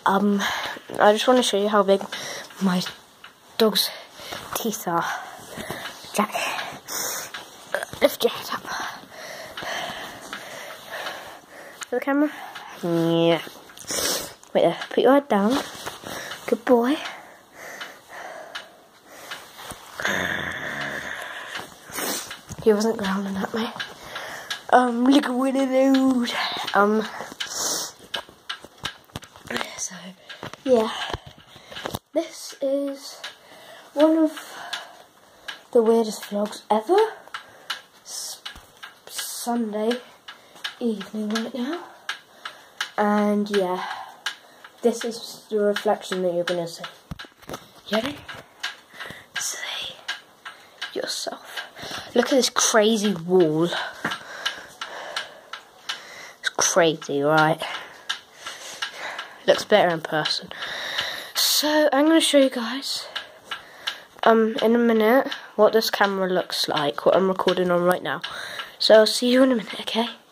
I just want to show you how big my dog's teeth are. Jack, lift your head up. For the camera? Yeah. Wait there, put your head down. Good boy. He wasn't growling at me. Look at one of those. So, yeah. This is one of the weirdest vlogs ever. It's Sunday evening right now. And yeah, this is the reflection that you're going to see. You ready? See yourself. Look at this crazy wall. It's crazy, right? Looks better in person. So I'm going to show you guys in a minute what this camera looks like, what I'm recording on right now. So I'll see you in a minute, okay?